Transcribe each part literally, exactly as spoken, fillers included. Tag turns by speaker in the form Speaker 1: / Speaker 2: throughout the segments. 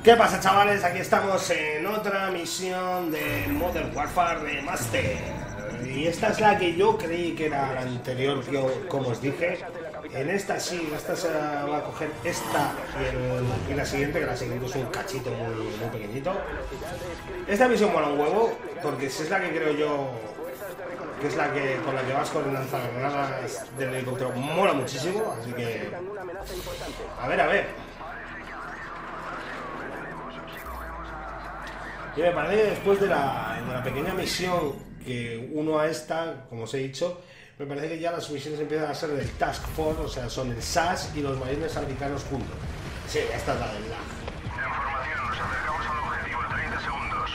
Speaker 1: ¿Qué pasa, chavales? Aquí estamos en otra misión de Modern Warfare Remastered. Y esta es la que yo creí que era la anterior, yo, como os dije. En esta sí, esta se va a coger esta y, el, y la siguiente, que la siguiente es un cachito muy, muy pequeñito. Esta misión mola un huevo, porque si es la que creo yo que es la que con la que vas con lanzagranadas del helicóptero, mola muchísimo, así que a ver, a ver. Y me parece que después de la, de la pequeña misión que uno a esta, como os he dicho, me parece que ya las misiones empiezan a ser del Task Force, o sea, son el S A S y los marines americanos juntos. Sí, esta es la del lag.
Speaker 2: Información, nos acercamos al objetivo en treinta segundos.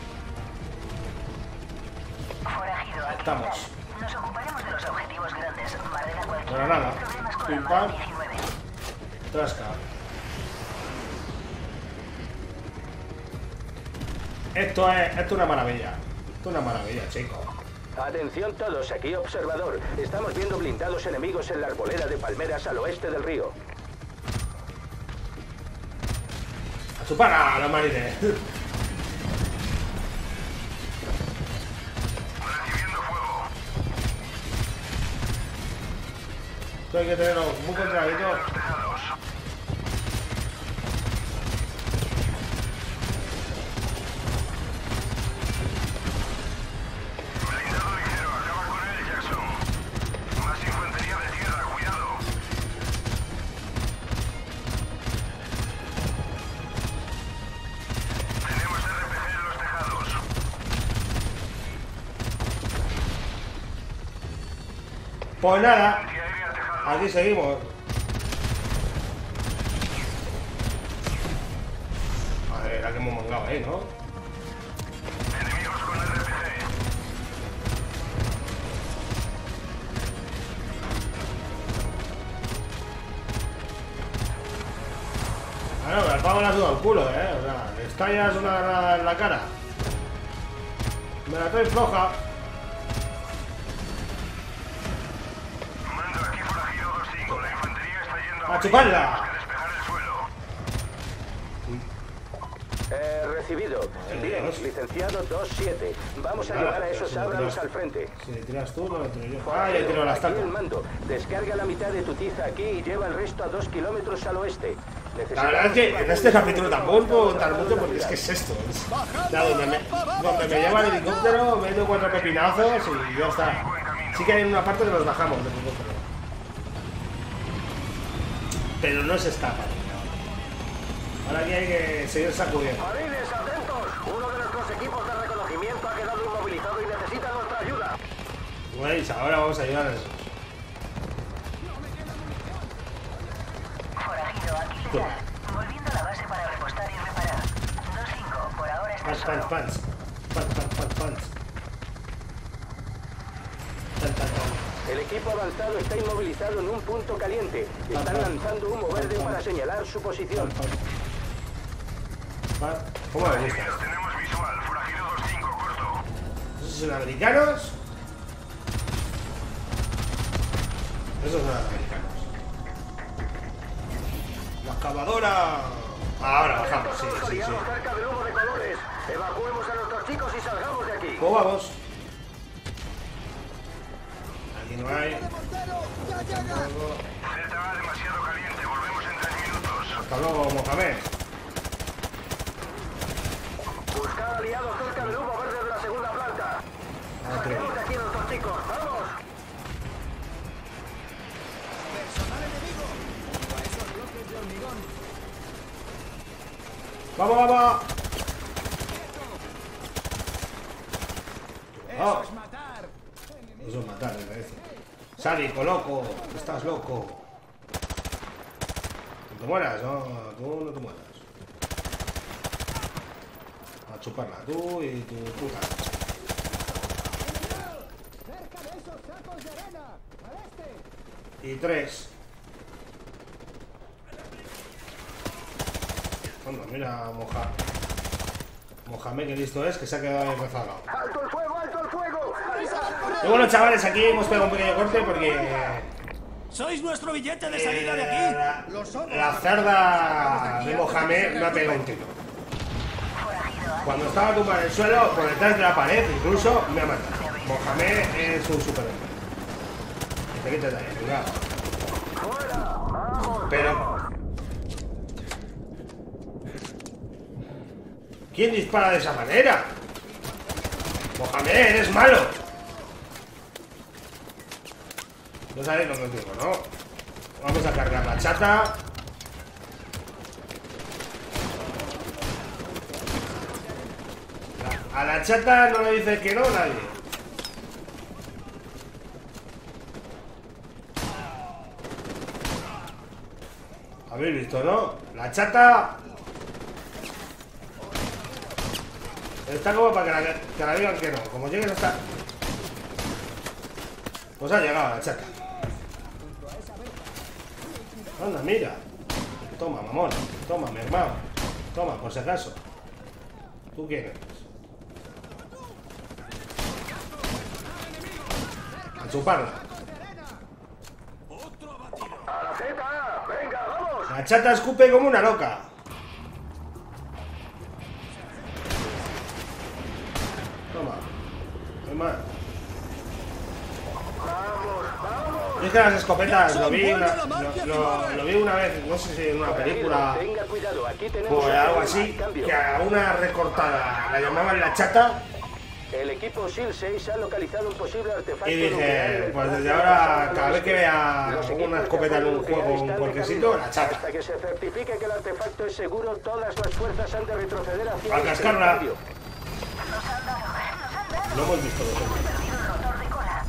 Speaker 3: Forajido, aquí
Speaker 1: Estamos.
Speaker 3: nos ocuparemos de los objetivos grandes. Barrera cualquiera.
Speaker 1: Pero nada,
Speaker 3: Problemas con
Speaker 1: pim
Speaker 3: la
Speaker 1: pam,
Speaker 3: diecinueve.
Speaker 1: trasca. Esto es, esto es una maravilla. Esto es una maravilla, chicos.
Speaker 4: Atención todos, aquí observador. Estamos viendo blindados enemigos en la arboleda de palmeras al oeste del río.
Speaker 1: A chupar a los marines.
Speaker 2: Recibiendo fuego.
Speaker 1: Esto hay que tenerlo muy controladito.
Speaker 2: Los tejados. Blindado ligero, acaba con él, Jackson. Más infantería de tierra, cuidado. Tenemos R P G en los tejados.
Speaker 1: Pues nada,
Speaker 2: Antiaérea tejado.
Speaker 1: aquí seguimos. A ver, la que hemos mangado ahí, ¿no?
Speaker 2: Enemigos con R P G.
Speaker 1: Bueno, me la las dudas al culo, eh. O sea, le estallas una granada en la cara. Me la traes floja.
Speaker 2: Mando aquí forajido dos cinco. La infantería está yendo
Speaker 1: ¡A
Speaker 2: a
Speaker 1: chuparla!
Speaker 2: Tenemos que despejar el suelo.
Speaker 4: Eh, recibido. Bien,
Speaker 1: Dios.
Speaker 4: licenciado dos siete. Vamos a llevar a esos Abrams al frente.
Speaker 1: Si le tiras tú, no le tiro yo. Ah, ya tiro las
Speaker 4: Aquí el
Speaker 1: tacas.
Speaker 4: mando. Descarga la mitad de tu tiza aquí y lleva el resto a dos kilómetros al oeste.
Speaker 1: La verdad es que en este capítulo tampoco puedo contar mucho porque es que es esto. Es, ya, donde, me, donde me lleva el helicóptero, me doy cuatro pepinazos y ya está. Sí que hay una parte que nos bajamos del helicóptero. Pero no se escapa. Ahora aquí hay que seguir sacudiendo.
Speaker 4: Marines, atentos. Uno de nuestros equipos de reconocimiento ha quedado inmovilizado y necesita nuestra ayuda.
Speaker 1: Pues ahora vamos a ayudar a eso.
Speaker 3: Forajido, aquí letal. Volviendo a la base para repostar y reparar. dos cinco, por ahora está
Speaker 1: Pants,
Speaker 3: solo.
Speaker 1: pants, pants. Pants, pants, pants, pants. Tan, tan, tan.
Speaker 4: El equipo avanzado está inmovilizado en un punto caliente. Están lanzando humo verde para señalar su posición.
Speaker 1: Pants. ¿Cómo me gusta?
Speaker 2: Lo tenemos visual. Forajido dos cinco, corto.
Speaker 1: ¿Esos son americanos? Esos son americanos. La excavadora. Ahora bajamos, sí, sí, sí.
Speaker 4: Aliados cerca del humo de colores. Evacuemos a nuestros chicos y salgamos de aquí.
Speaker 1: ¿Cómo vamos? Aquí no hay. Tampoco.
Speaker 2: Z A demasiado caliente. Volvemos en tres minutos.
Speaker 1: Hasta luego, Mohamed.
Speaker 4: Buscar aliados cerca del humo verde de la segunda planta.
Speaker 1: Ah, creo.
Speaker 4: Saquemos de aquí a nuestros chicos. ¡Vamos!
Speaker 1: ¡Vamos, vamos! ¡Oh! Eso es matar, me parece. Sádico, loco. Estás loco. No te mueras, no. Tú no te mueras. A chuparla tú y tu puta. Y tres. Anda, mira, Moja. Mohamed, que listo es, que se ha quedado ahí rezagado.
Speaker 4: ¡Alto el fuego, alto el fuego!
Speaker 1: Y bueno, chavales, aquí hemos pegado un pequeño corte porque
Speaker 5: ¡Sois nuestro billete de salida de
Speaker 1: eh,
Speaker 5: aquí!
Speaker 1: la, la cerda de Mohamed me ha pegado un tiro. Cuando estaba tumbado en el suelo, por detrás de la pared, incluso, me ha matado. Mohamed es un superhéroe. Que te quites de ahí, venga. Pero... ¿quién dispara de esa manera? Mohamed, eres malo. No sabéis lo que os digo, ¿no? Vamos a cargar la chata. A la chata no le dice que no nadie. Habéis visto, ¿no? La chata está como para que la, que la digan que no. Como lleguen hasta... pues ha llegado la chata. Anda, mira. Toma, mamón. Toma, mi hermano. Toma, por si acaso. ¿Tú quién eres? A chuparla.
Speaker 4: ¡A la Z! ¡Venga, vamos!
Speaker 1: La chata escupe como una loca. Toma. No hay más.
Speaker 4: ¡Vamos, vamos!
Speaker 1: Es que las escopetas lo vi una, lo, lo, lo vi una vez, no sé si en una película
Speaker 4: Tenga cuidado, aquí tenemos
Speaker 1: o algo así,
Speaker 4: cambio.
Speaker 1: que a una recortada la llamaban la chata.
Speaker 4: El equipo SEAL seis ha localizado un posible artefacto
Speaker 1: Y
Speaker 4: nuclear en
Speaker 1: dije,
Speaker 4: el
Speaker 1: pues desde
Speaker 4: Palacio
Speaker 1: ahora,
Speaker 4: de
Speaker 1: cada vez que vea
Speaker 4: Los equipos
Speaker 1: una
Speaker 4: de
Speaker 1: escopeta en un
Speaker 4: apoyo
Speaker 1: juego,
Speaker 4: nuclear
Speaker 1: un
Speaker 4: están
Speaker 1: cualquiercito,
Speaker 4: de
Speaker 1: la
Speaker 4: camino.
Speaker 1: chata.
Speaker 4: Hasta que se certifique que el artefacto es seguro, todas las fuerzas han de retroceder hacia
Speaker 1: A
Speaker 4: el
Speaker 1: cascarla.
Speaker 4: territorio.
Speaker 3: Nos han dado, nos han dado.
Speaker 1: Lo hemos visto nosotros.
Speaker 3: Perdido el rotor de cola.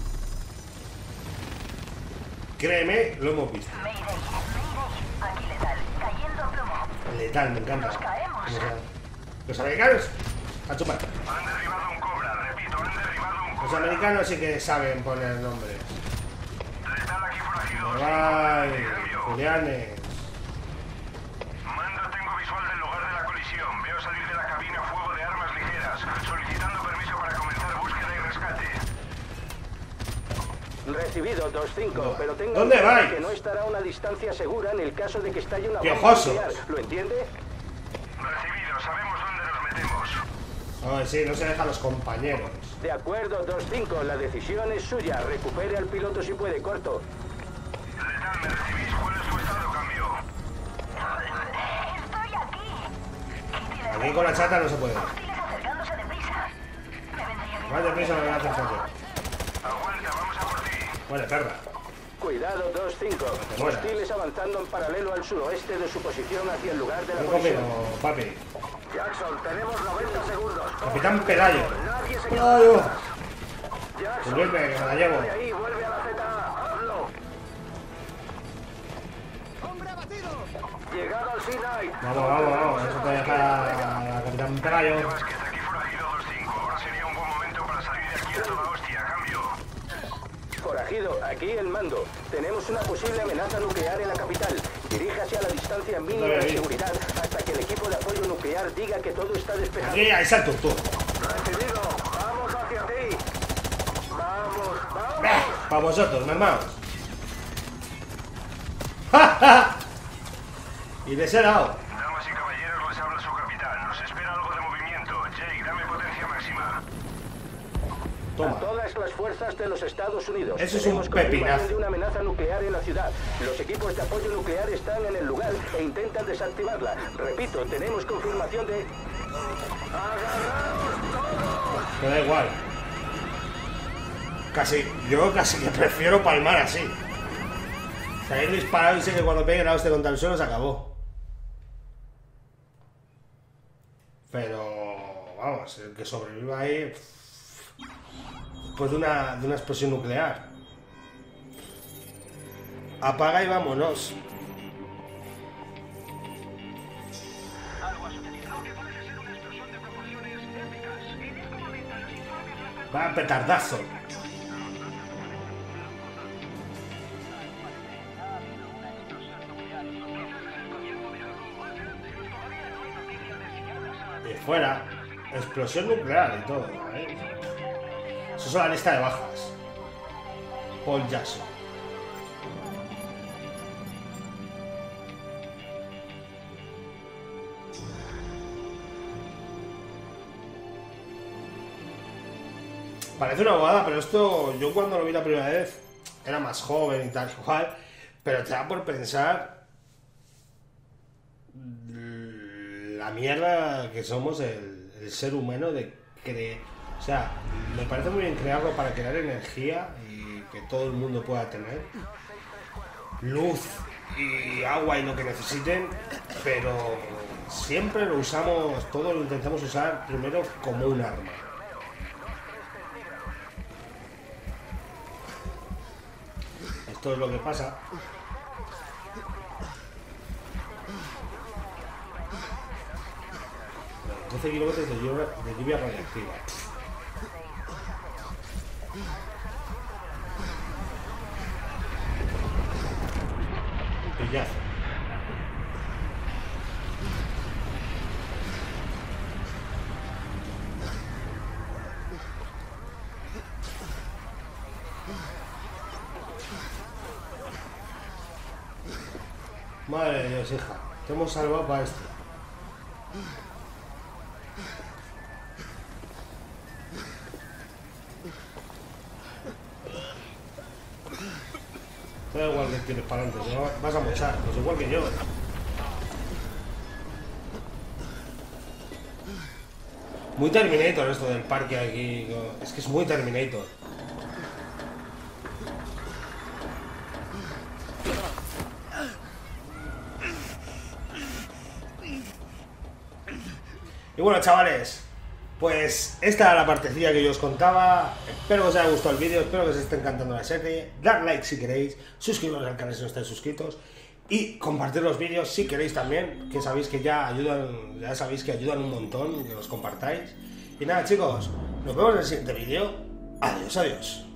Speaker 1: Créeme, lo hemos visto.
Speaker 3: Mayday, Mayday. Aquí letal, cayendo a plomo.
Speaker 1: Letal, me encanta.
Speaker 3: Nos caemos.
Speaker 1: Como sea. Los americanos, a chupar.
Speaker 2: Han derribado un Cobra, repito, han derribado un
Speaker 1: Los
Speaker 2: Cobra.
Speaker 1: americanos sí que saben poner nombres.
Speaker 2: Letal aquí forajidos.
Speaker 1: Ay,
Speaker 2: Cambio.
Speaker 1: Julianes.
Speaker 2: Mando, tengo visual del lugar de la colisión. Veo salir de la cabina fuego de armas ligeras. Solicitando permiso para comenzar búsqueda y rescate.
Speaker 4: Recibido dos cinco, pero tenga
Speaker 1: ¿Dónde
Speaker 4: en cuenta
Speaker 1: vais?
Speaker 4: que no estará a una distancia segura en el caso de que estalle una bomba
Speaker 1: ¡Piojosos!
Speaker 4: nuclear. ¿Lo entiende?
Speaker 2: Recibido, sabemos dónde nos metemos.
Speaker 1: Ay, sí, no se deja a los compañeros.
Speaker 4: De acuerdo, dos cinco, la decisión es suya. Recupere al piloto si puede, corto.
Speaker 2: Letal, ¿me recibís? ¿Cuál es su estado? Cambio.
Speaker 3: Estoy aquí.
Speaker 1: Aquí con la chata no se puede.
Speaker 3: Hostiles acercándose deprisa. Me vendría bien.
Speaker 1: Más deprisa me voy a hacer fallo.
Speaker 2: Aguanta, vamos a por ti.
Speaker 1: Vale, perra.
Speaker 4: Cuidado, dos cinco.
Speaker 1: te mueras.
Speaker 4: Hostiles avanzando en paralelo al suroeste de su posición hacia el lugar de la
Speaker 1: Ven
Speaker 4: colisión.
Speaker 1: conmigo, papi.
Speaker 4: Jackson, tenemos noventa segundos.
Speaker 1: Capitán Pelayo.
Speaker 4: Nadie se
Speaker 1: Pelayo.
Speaker 4: Jackson,
Speaker 1: Vuelve, que me la llevo.
Speaker 4: de ahí, vuelve a la Z A. Hazlo. Llegado al Sinai.
Speaker 1: Vamos, vamos, vamos. Eso te deja a Capitán Pelayo.
Speaker 2: Vázquez, aquí forajido dos cinco. Ahora sería un buen momento para salir de aquí a toda hostia. Cambio.
Speaker 4: Forajido, aquí el mando. Tenemos una posible amenaza nuclear en la capital. Diríjase a la distancia mínima de seguridad hasta que el equipo de apoyo nuclear diga que todo está despejado.
Speaker 1: Aquí, ahí salto tú.
Speaker 4: Recibido. Vamos hacia ti. Vamos, vamos.
Speaker 1: Para vosotros, mi hermano. Y les he dado.
Speaker 2: Damas y caballeros, les habla su capitán. Nos espera algo de movimiento. Jake, dame potencia máxima.
Speaker 4: A
Speaker 1: Toma.
Speaker 4: todas las fuerzas de los Estados Unidos.
Speaker 1: Eso es
Speaker 4: Tenemos
Speaker 1: un
Speaker 4: confirmación
Speaker 1: pepinazo.
Speaker 4: de una amenaza nuclear en la ciudad. Los equipos de apoyo nuclear están en el lugar e intentan desactivarla. Repito, tenemos confirmación de...
Speaker 1: Me da igual. Casi, yo casi que prefiero palmar así. Salir disparado y sé que cuando pegue la hostia contra el suelo se acabó. Pero, vamos, el que sobreviva ahí... Después de una, de una explosión nuclear. Apaga y vámonos. Va petardazo. Y fuera, explosión nuclear y todo, ¿eh? Eso es la lista de bajas. Paul Jackson. Parece una bobada, pero esto yo cuando lo vi la primera vez era más joven y tal, igual, pero te da por pensar la mierda que somos el, el ser humano de creer. O sea, me parece muy bien crearlo para crear energía y que todo el mundo pueda tener luz y agua y lo que necesiten, pero siempre lo usamos, todo lo intentamos usar primero como un arma. Esto es lo que pasa. doce kilómetros de lluvia, de lluvia radiactiva. Pillazo. Madre de Dios, hija, te hemos salvado para esto. Te da igual que tienes para adelante, ¿no? Vas a mochar, pues igual que yo. Muy Terminator esto del parque aquí, ¿no? Es que es muy Terminator. Y bueno, chavales, pues esta era la partecilla que yo os contaba. Espero que os haya gustado el vídeo, espero que os esté encantando la serie. Dar like si queréis, suscribiros al canal si no estáis suscritos y compartir los vídeos si queréis también, que sabéis que ya ayudan, ya sabéis que ayudan un montón que los compartáis. Y nada, chicos, nos vemos en el siguiente vídeo. Adiós, adiós.